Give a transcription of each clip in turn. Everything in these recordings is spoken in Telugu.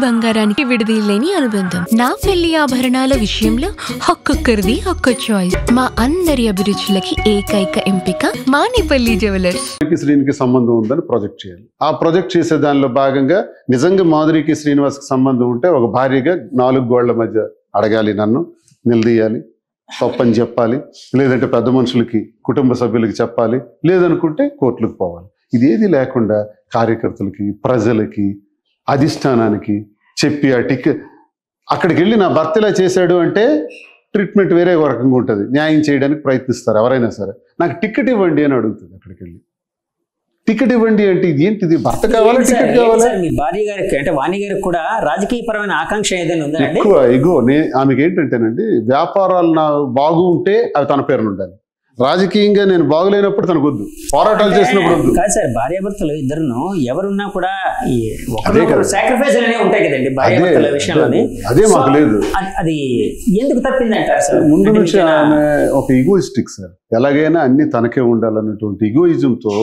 బంగారానికి విడదీయలేని అనుబంధం. నా పెళ్లి ఆభరణాల విషయంలో ఒక్కొక్కరిది ఒక్క చాయిస్. మా అందరి అభిరుచులకి ఏకైక ఎంపిక మానిపల్లి జ్యువెలర్స్. శ్రీనికి సంబంధం ఉందని ప్రాజెక్ట్ చేయాలి. ఆ ప్రాజెక్ట్ చేసే దానిలో భాగంగా నిజంగా మాధురికి శ్రీనివాస్కి సంబంధం ఉంటే ఒక భార్యగా 4 గోళ్ల మధ్య అడగాలి, నన్ను నిలదీయాలి, తప్పని చెప్పాలి, లేదంటే పెద్ద మనుషులకి కుటుంబ సభ్యులకి చెప్పాలి, లేదనుకుంటే కోర్టులకు పోవాలి. ఇదేది లేకుండా కార్యకర్తలకి, ప్రజలకి, అధిష్టానానికి చెప్పి ఆ అక్కడికి వెళ్ళి నా భర్త ఇలా చేశాడు అంటే ట్రీట్మెంట్ వేరే రకంగా ఉంటుంది. న్యాయం చేయడానికి ప్రయత్నిస్తారు ఎవరైనా సరే. నాకు టికెట్ ఇవ్వండి అని అడుగుతుంది. అక్కడికి వెళ్ళి టికెట్ ఇవ్వండి అంటే ఇది ఏంటిది? భర్త కావాలా, టికెట్ కావాలా? మీ భార్య గారికి అంటే వాణి గారికి కూడా రాజకీయపరమైన ఆకాంక్ష ఏదైనా ఉందా? ఎక్కువ ఇగో ఆమెకి ఏంటంటేనండి, వ్యాపారాలు నా బాగు ఉంటే అవి తన పేరున ఉండాలి. రాజకీయంగా నేను బాగులేనప్పుడు తనకు వద్దు, పోరాటాలు చేసినప్పుడు వద్దు. కాదు సార్, భార్యాభర్తలు ఇద్దరును ఎవరున్నా కూడా సాక్రిఫైస్ అనేవి ఉంటాయి కదండి భార్యాభర్తల విషయంలోని. అదే మాకు లేదు. అది ఎందుకు తప్పిందంటారు సార్? ముందు నుంచి ఆమె ఒక ఈగోయిస్టిక్ సార్. ఎలాగైనా అన్ని తనకే ఉండాలన్నటువంటి ఈగోయిజంతో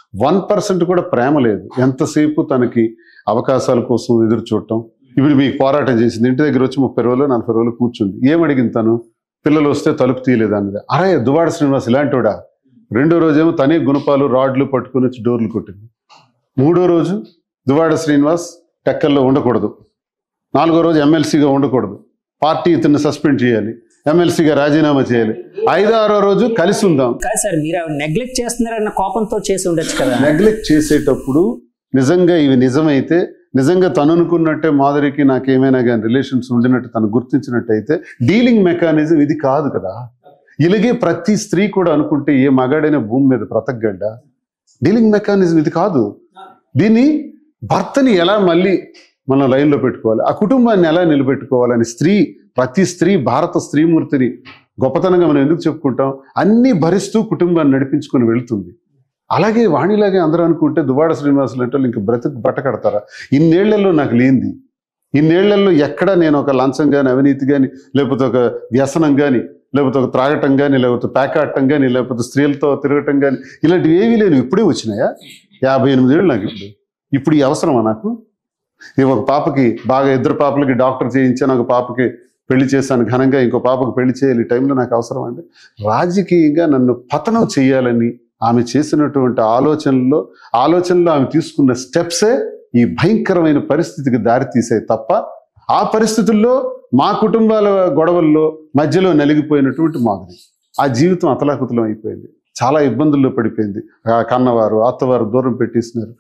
1% కూడా ప్రేమ లేదు. ఎంతసేపు తనకి అవకాశాల కోసం ఎదురు చూడటం. ఇప్పుడు మీకు పోరాటం చేసింది, ఇంటి దగ్గర వచ్చి 30 రోజులు 40 రోజులు కూర్చుంది. ఏమడిగింది తను? పిల్లలు వస్తే తలుపు తీయలేదు అన్నది. అరే దువ్వాడ శ్రీనివాస్ ఇలాంటివాడా? 2వ రోజేమో తనే గుణపాలు రాడ్లు పట్టుకుని వచ్చి డోర్లు కొట్టింది. 3వ రోజు దువ్వాడ శ్రీనివాస్ టెక్కల్లో ఉండకూడదు, 4వ రోజు ఎమ్మెల్సీగా ఉండకూడదు, పార్టీ ఇతన్ని సస్పెండ్ చేయాలి, ఎమ్మెల్సీగా రాజీనామా చేయాలి, 5వ 6వ రోజు కలిసి ఉందాం. కాదు సార్, మీరు నెగ్లెక్ట్ చేస్తున్నారన్న కోపంతో చేసి ఉండొచ్చు కదా. నెగ్లెక్ట్ చేసేటప్పుడు నిజంగా ఇవి నిజమైతే, నిజంగా తను అనుకున్నట్టే మాధురికి నాకేమైనా కానీ రిలేషన్స్ ఉండినట్టు తను గుర్తించినట్టయితే డీలింగ్ మెకానిజం ఇది కాదు కదా. ఇలాగే ప్రతి స్త్రీ కూడా అనుకుంటే ఏ మగాడైనా భూమి మీద బ్రతకగడ్డ. డీలింగ్ మెకానిజం ఇది కాదు. దీన్ని భర్తని ఎలా మళ్ళీ మనం లైన్లో పెట్టుకోవాలి, ఆ కుటుంబాన్ని ఎలా నిలబెట్టుకోవాలని ప్రతి స్త్రీ భారత స్త్రీమూర్తిని గొప్పతనంగా మనం ఎందుకు చెప్పుకుంటాం? అన్నీ భరిస్తూ కుటుంబాన్ని నడిపించుకొని వెళ్తుంది. అలాగే వాణిలాగే అందరూ అనుకుంటే దువ్వాడ శ్రీనివాసులు అంటే ఇంక బ్రతుకు బట్టకడతారా? ఇన్నేళ్లలో నాకు లేనిది, ఇన్నేళ్లలో ఎక్కడ నేను ఒక లంచం కానీ, అవినీతి కానీ, లేకపోతే ఒక వ్యసనం కానీ, లేకపోతే ఒక త్రాగటం కానీ, లేకపోతే పేకాడటం కానీ, లేకపోతే స్త్రీలతో తిరగటం కానీ, ఇలాంటివి ఏవీ లేను. ఇప్పుడే వచ్చినాయా? 58 ఏళ్ళు నాకు. ఇప్పుడు ఈ అవసరమా నాకు? ఒక పాపకి బాగా 2 పాపలకి డాక్టర్ చేయించాను, ఒక పాపకి పెళ్లి చేశాను ఘనంగా, ఇంకో పాపకు పెళ్లి చేయాలి. ఈ టైంలో నాకు అవసరం అండి? రాజకీయంగా నన్ను పతనం చేయాలని ఆమె చేసినటువంటి ఆలోచనలో ఆమె తీసుకున్న స్టెప్సే ఈ భయంకరమైన పరిస్థితికి దారితీసాయి తప్ప, ఆ పరిస్థితుల్లో మా కుటుంబాల గొడవల్లో మధ్యలో నలిగిపోయినటువంటి మాధురి ఆ జీవితం అతలాకుతలం అయిపోయింది. చాలా ఇబ్బందుల్లో పడిపోయింది. కన్నవారు, అత్తవారు దూరం పెట్టేసినారు.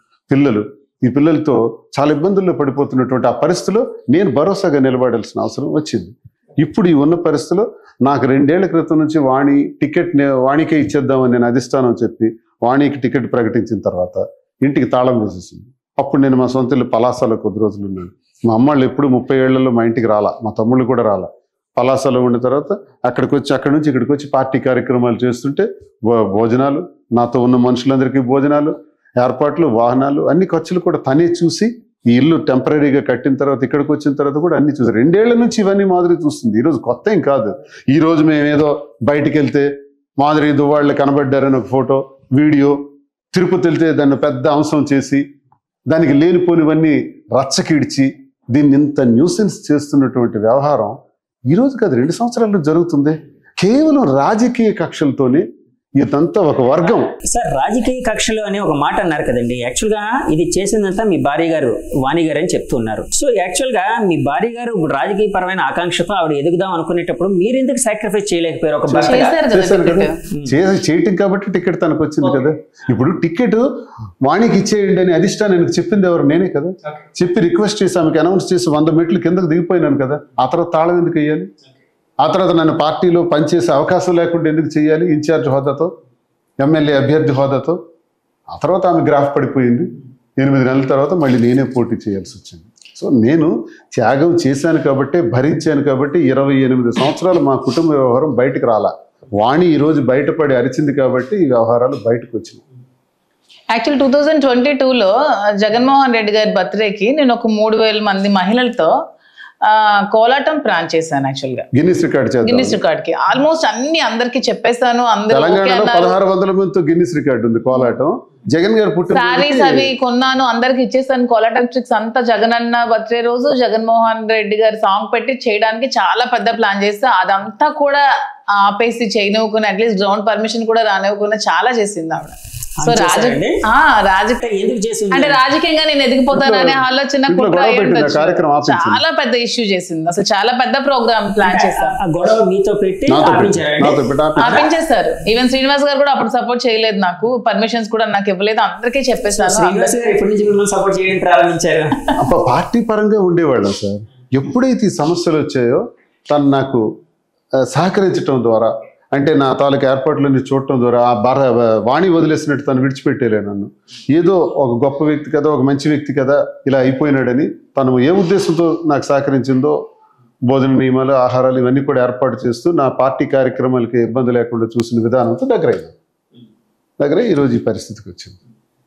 ఈ పిల్లలతో చాలా ఇబ్బందుల్లో పడిపోతున్నటువంటి ఆ పరిస్థితిలో నేను భరోసాగా నిలబడాల్సిన అవసరం వచ్చింది. ఇప్పుడు ఈ ఉన్న పరిస్థితిలో నాకు 2 ఏళ్ల క్రితం నుంచి వాణికే ఇచ్చేద్దామని నేను అధిష్టానం చెప్పి వాణికి టికెట్ ప్రకటించిన తర్వాత ఇంటికి తాళం వేసేసింది. అప్పుడు నేను మా సొంత ఇల్లు పలాసలో కొద్ది రోజులు ఉన్నాను. మా అమ్మాళ్ళు ఎప్పుడు 30 ఏళ్లలో మా ఇంటికి రాలా, మా తమ్ముళ్ళు కూడా రాలా. పలాసలో ఉన్న తర్వాత అక్కడి నుంచి ఇక్కడికి వచ్చి పార్టీ కార్యక్రమాలు చేస్తుంటే భోజనాలు, నాతో ఉన్న మనుషులందరికీ భోజనాలు, ఏర్పాట్లు, వాహనాలు, అన్ని ఖర్చులు కూడా తనే చూసి, ఈ ఇల్లు టెంపరీగా కట్టిన తర్వాత ఇక్కడికి వచ్చిన తర్వాత కూడా అన్ని చూసి 2 ఏళ్ల నుంచి ఇవన్నీ మాధురి చూస్తుంది. ఈరోజు కొత్త ఏం కాదు. ఈరోజు మేమేదో బయటికి వెళ్తే మాధురి దువ్వాళ్ళు కనబడ్డారని ఒక ఫోటో, వీడియో, తిరుపతి వెళ్తే దాన్ని పెద్ద అంశం చేసి దానికి లేనిపోనివన్నీ రచ్చకిడిచి దీన్ని ఇంత న్యూసెన్స్ చేస్తున్నటువంటి వ్యవహారం ఈరోజు కాదు, 2 సంవత్సరాల్లో జరుగుతుంది. కేవలం రాజకీయ కక్షలతోనే ఇదంతా ఒక వర్గం. సార్, రాజకీయ కక్షలు అనే ఒక మాట అన్నారు కదండి. యాక్చువల్ గా ఇది చేసిందంతా మీ భార్య గారు వాణి గారు అని చెప్తున్నారు. సో యాక్చువల్ గా మీ భార్య గారు రాజకీయ పరమైన ఆకాంక్షతో ఆవిడ ఎదుగుదాం అనుకునేటప్పుడు మీరు ఎందుకు సాక్రిఫైస్ చేయలేకపోయారు? ఒక చేయటం కాబట్టి టికెట్ తనకు వచ్చింది కదా. ఇప్పుడు టికెట్ వాణికి ఇచ్చేయండి అని అధిష్టానానికి చెప్పింది ఎవరు? నేనే కదా. చెప్పి రిక్వెస్ట్ చేసి ఆమెకి అనౌన్స్ చేసి 100 మెట్లు కిందకు దిగిపోయినాను కదా. ఆ తర్వాత తాళం ఎందుకు వేయాలి? ఆ తర్వాత నన్ను పార్టీలో పనిచేసే అవకాశం లేకుండా ఎందుకు చేయాలి? ఇన్ఛార్జ్ హోదాతో, ఎమ్మెల్యే అభ్యర్థి హోదాతో. ఆ తర్వాత ఆమె గ్రాఫ్ పడిపోయింది. 8 నెలల తర్వాత మళ్ళీ నేనే పోటీ చేయాల్సి వచ్చింది. సో నేను త్యాగం చేశాను కాబట్టి, భరించాను కాబట్టి 28 సంవత్సరాలు మా కుటుంబ వ్యవహారం బయటకు రాలా. వాణి ఈరోజు బయటపడి అరిచింది కాబట్టి ఈ వ్యవహారాలు బయటకు వచ్చినాయి. యాక్చువల్ 2022లో జగన్మోహన్ రెడ్డి గారి బర్త్డేకి నేను ఒక 3000 మంది మహిళలతో కోలాటం ప్లాన్ చేశాను యాక్చువల్ గా గిన్నిస్ రికార్డ్ చేద్దాం. గిన్నిస్ రికార్డ్ కి ఆల్మోస్ట్ అన్ని అందరికి చెప్పేస్తాను. అందరూ తెలంగాణలో 1600 మందితో గిన్నిస్ రికార్డ్ ఉంది కోలాటం. జగన్ గారు పుట్టిన శారీస్ అవి కొన్నాను, అందరికి ఇచ్చేసాను. కోలాటం ట్రిక్స్ అంతా జగన్ అన్న బర్త్డే రోజు జగన్మోహన్ రెడ్డి గారి సాంగ్ పెట్టి చేయడానికి చాలా పెద్ద ప్లాన్ చేస్తే అదంతా కూడా ఆపేసి చేయనివ్వకుండా, అట్లీస్ట్ గ్రౌండ్ పర్మిషన్ కూడా రానివ్వకుండా చాలా చేసింది ఆవిడ. సో అంటే రాజకీయంగా నేను ఎదిగిపోతాననే ఆలోచన కుట్ర చాలా పెద్ద ఇష్యూ చేసింది. అసలు చాలా పెద్ద ప్రోగ్రామ్ ప్లాన్ ఆపించేస్తారు. ఈవెన్ శ్రీనివాస్ గారు కూడా అప్పుడు సపోర్ట్ చేయలేదు, నాకు పర్మిషన్స్ కూడా నాకు ఇవ్వలేదు, అందరికీ చెప్పేసాను. పార్టీ పరంగా ఉండేవాళ్ళం సార్. ఎప్పుడైతే ఈ సమస్యలు వచ్చాయో తను నాకు సహకరించడం ద్వారా, అంటే నా తాలూకు ఏర్పాట్లన్నీ చూడటం ద్వారా వాణి వదిలేసినట్టు తను విడిచిపెట్టేలే నన్ను. ఏదో ఒక గొప్ప వ్యక్తి కదా, ఒక మంచి వ్యక్తి కదా, ఇలా అయిపోయినాడని తను ఏ ఉద్దేశంతో నాకు సహకరించిందో భోజన నియమాలు, ఆహారాలు ఇవన్నీ కూడా ఏర్పాటు చేస్తూ నా పార్టీ కార్యక్రమాలకి ఇబ్బంది లేకుండా చూసిన విధానంతో దగ్గర ఈరోజు ఈ పరిస్థితికి వచ్చింది.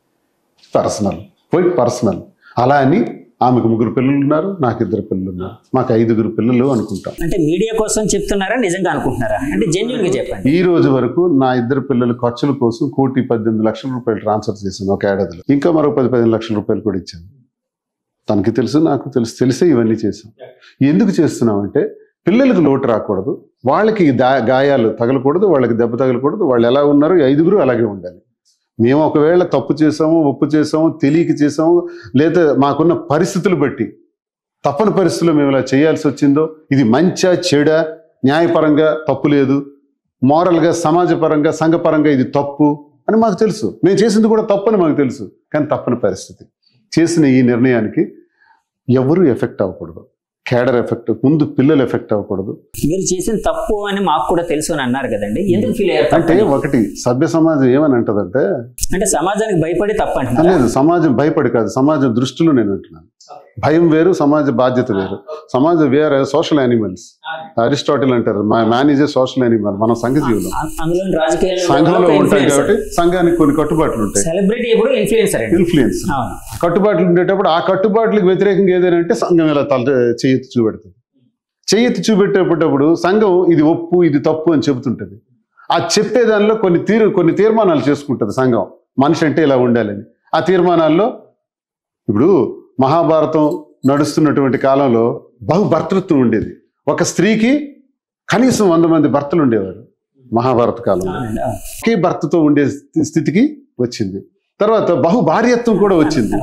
పర్సనల్ అలా అని ఆమెకు 3 పిల్లలు ఉన్నారు, నాకు 2 పిల్లలు ఉన్నారు, మాకు 5 పిల్లలు అనుకుంటాం. అంటే మీడియా కోసం చెప్తున్నారా, నిజంగా అనుకుంటున్నారా? అంటే జెన్యూన్ గా చెప్పండి. ఈ రోజు వరకు నా 2 పిల్లల ఖర్చుల కోసం 1,18,00,000 రూపాయలు ట్రాన్స్ఫర్ చేశాను ఒక ఏడాదిలో. ఇంకా మరో 10-15 లక్షల రూపాయలు కూడా ఇచ్చాను. తనకి తెలుసు, నాకు తెలుసు, తెలిసే ఇవన్నీ చేశాం. ఎందుకు చేస్తున్నామంటే పిల్లలకు లోటు రాకూడదు, వాళ్ళకి గాయాలు తగలకూడదు, వాళ్ళకి దెబ్బ తగలకూడదు. వాళ్ళు ఎలా ఉన్నారు 5 అలాగే ఉండాలి. మేము ఒకవేళ తప్పు చేసాము, ఒప్పు చేసాము, తెలియక చేసాము, లేదా మాకున్న పరిస్థితులు బట్టి తప్పని పరిస్థితుల్లో మేము ఇలా చేయాల్సి వచ్చిందో, ఇది మంచా చెడా, న్యాయపరంగా తప్పు లేదు, మోరల్గా సమాజపరంగా సంఘపరంగా ఇది తప్పు అని మాకు తెలుసు. మేము చేసింది కూడా తప్పని మాకు తెలుసు. కానీ తప్పని పరిస్థితి చేసిన ఈ నిర్ణయానికి ఎవరు ఎఫెక్ట్ అవ్వకూడదు. కేడర్ ఎఫెక్ట్, ముందు పిల్లలు ఎఫెక్ట్ అవ్వకూడదు. మీరు చేసిన తప్పు అని మాకు కూడా తెలుసు అని అన్నారు కదండి, ఎందుకు ఫీల్ అయ్యారు? అంటే ఒకటి సభ్య సమాజం ఏమని అంటదంటే, అంటే సమాజానికి భయపడి తప్ప లేదు, సమాజం భయపడి కాదు, సమాజం దృష్టిలో నేను అంటున్నాను. భయం వేరు, సమాజ బాధ్యత వేరు. సమాజం వేరే సోషల్ యానిమల్స్. అరిస్టాటిల్ అంటారు man is a social animal. మనం సంఘజీవులు, సంఘంలో ఉంటాయి కాబట్టి సంఘానికి కొన్ని కట్టుబాట్లు ఉంటాయి. ఇన్ఫ్లుయెన్స్ కట్టుబాట్లు ఉండేటప్పుడు ఆ కట్టుబాట్లకు వ్యతిరేకంగా ఏదైనా అంటే సంఘం ఇలా చెయ్యెత్తి చూపెడుతుంది. చెయ్యెత్తి చూపెట్టేటప్పుడు సంఘం ఇది ఒప్పు, ఇది తప్పు అని చెబుతుంటది. ఆ చెప్పేదానిలో కొన్ని తీర్మానాలు చేసుకుంటుంది సంఘం. మనిషి అంటే ఇలా ఉండాలని. ఆ తీర్మానాల్లో ఇప్పుడు మహాభారతం నడుస్తున్నటువంటి కాలంలో బహుభర్తృత్వం ఉండేది. ఒక స్త్రీకి కనీసం 100 మంది భర్తలు ఉండేవారు మహాభారత కాలంలో. ఒకే భర్తతో ఉండే స్థితికి వచ్చింది. తర్వాత బహుభార్యత్వం కూడా వచ్చింది.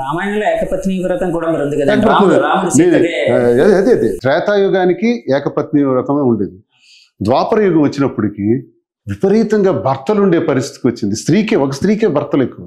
అదే త్రేతాయుగానికి ఏకపత్ని వ్రతమే ఉండేది. ద్వాపర యుగం వచ్చినప్పటికీ విపరీతంగా భర్తలు ఉండే పరిస్థితికి వచ్చింది. ఒక స్త్రీకే భర్తలు ఎక్కువ,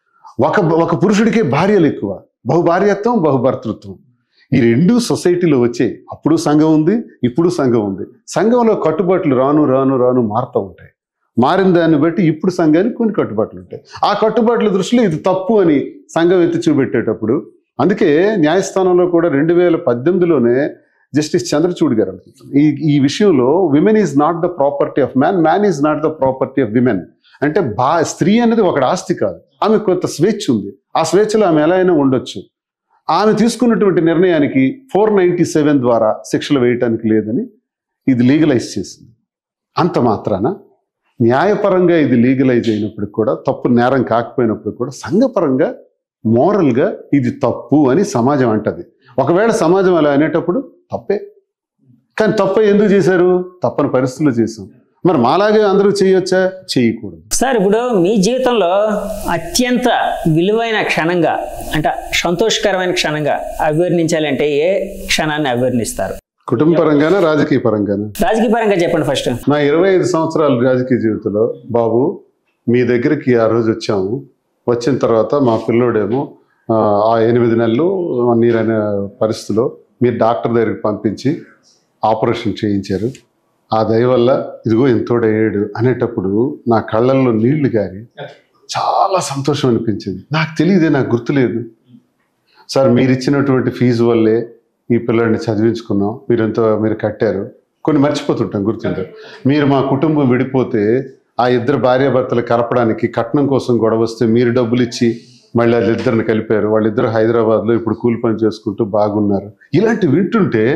ఒక పురుషుడికే భార్యలు ఎక్కువ. బహుభార్యత్వం, బహుభర్తృత్వం ఈ 2 సొసైటీలో వచ్చాయి. అప్పుడు సంఘం ఉంది, ఇప్పుడు సంఘం ఉంది. సంఘంలో కట్టుబాట్లు రాను రాను రాను మారుతూ ఉంటాయి. మారిన దాన్ని బట్టి ఇప్పుడు సంఘానికి కొన్ని కట్టుబాట్లు ఉంటాయి. ఆ కట్టుబాట్ల దృష్టిలో ఇది తప్పు అని సంఘం ఎత్తి చూపెట్టేటప్పుడు, అందుకే న్యాయస్థానంలో కూడా 2018లోనే జస్టిస్ చంద్రచూడ్ గారు అనుకుంటున్నారు ఈ విషయంలో women is not the property of man, man is not the property of women. అంటే స్త్రీ అనేది ఒకటి ఆస్తి కాదు, ఆమె కొంత స్వేచ్ఛ ఉంది. ఆ స్వేచ్ఛలో ఆమె ఎలా అయినా ఉండొచ్చు. ఆమె తీసుకున్నటువంటి నిర్ణయానికి 497 ద్వారా శిక్షలు వేయటానికి లేదని ఇది లీగలైజ్ చేసింది. అంత మాత్రాన న్యాయపరంగా ఇది లీగలైజ్ అయినప్పుడు కూడా, తప్పు నేరం కాకపోయినప్పుడు కూడా సంఘపరంగా మోరల్గా ఇది తప్పు అని సమాజం అంటది. ఒకవేళ సమాజం అలా అనేటప్పుడు తప్పే. కానీ తప్ప ఎందుకు చేశారు? తప్పని పరిస్థితుల్లో చేశాం. మరి మాలాగే అందరూ చేయొచ్చా? చేయకూడదు. సార్, ఇప్పుడు మీ జీవితంలో అత్యంత విలువైన క్షణంగా, అంటే సంతోషకరమైన క్షణంగా అభివర్ణించాలంటే ఏ క్షణాన్ని అభివర్ణిస్తారు? కుటుంబ పరంగానా, రాజకీయ పరంగానా? రాజకీయ పరంగా చెప్పండి ఫస్ట్. నా 25 సంవత్సరాల రాజకీయ జీవితంలో బాబు మీ దగ్గరికి ఆ రోజు వచ్చాము. వచ్చిన తర్వాత మా పిల్లోడేమో ఆ 8 నెలలు నీరనే పరిస్థితిలో మీరు డాక్టర్ దగ్గరికి పంపించి ఆపరేషన్ చేయించారు. ఆ దయ వల్ల ఇదిగో ఎంతోడయ్యాడు అనేటప్పుడు నా కళ్ళల్లో నీళ్లు గారి చాలా సంతోషం అనిపించింది. నాకు తెలియదే, నాకు గుర్తులేదు. సార్, మీరు ఇచ్చినటువంటి ఫీజు వల్లే ఈ పిల్లల్ని చదివించుకున్నాం, మీరు కట్టారు. కొన్ని మర్చిపోతుంటాం, గుర్తుంటారు. మీరు మా కుటుంబం విడిపోతే ఆ 2 భార్యాభర్తలు కలపడానికి కట్నం కోసం గొడవ వస్తే మీరు డబ్బులు ఇచ్చి మళ్ళీ వాళ్ళిద్దరిని కలిపారు. వాళ్ళిద్దరు హైదరాబాద్లో ఇప్పుడు కూలి పని చేసుకుంటూ బాగున్నారు. ఇలాంటి వింటుంటే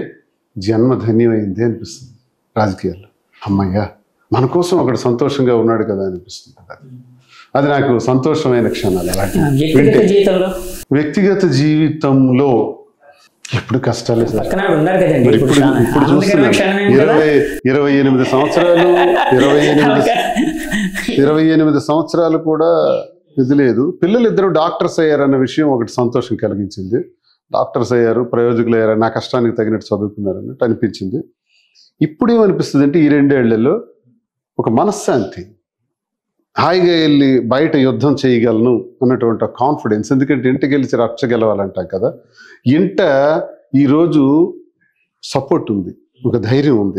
జన్మ ధన్యమైంది అనిపిస్తుంది రాజకీయాల్లో. అమ్మయ్యా మన కోసం ఒకడు సంతోషంగా ఉన్నాడు కదా అనిపిస్తుంది. అది నాకు సంతోషమైన క్షణాలు. వ్యక్తిగత జీవితంలో వ్యక్తిగత జీవితంలో ఎప్పుడు కష్టాలే సార్. పక్కన ఉన్నారు కదండి మరి ఇప్పుడు ఇప్పుడు చూస్తున్నాను 28 సంవత్సరాలు 28 సంవత్సరాలు కూడా ఇది లేదు. పిల్లలు ఇద్దరు డాక్టర్స్ అయ్యారన్న విషయం ఒకటి సంతోషం కలిగించింది. డాక్టర్స్ అయ్యారు, ప్రయోజకులు అయ్యారు, నా కష్టానికి తగినట్టు చదువుకున్నారన్నట్టు అనిపించింది. ఇప్పుడు ఏమనిపిస్తుంది అంటే ఈ 2 ఏళ్లలో ఒక మనశ్శాంతి, హాయిగా వెళ్ళి బయట యుద్ధం చేయగలను అన్నటువంటి కాన్ఫిడెన్స్. ఎందుకంటే ఇంటికి వెళ్ళి రక్ష గెలవాలంటాం కదా, ఇంట ఈరోజు సపోర్ట్ ఉంది, ఒక ధైర్యం ఉంది.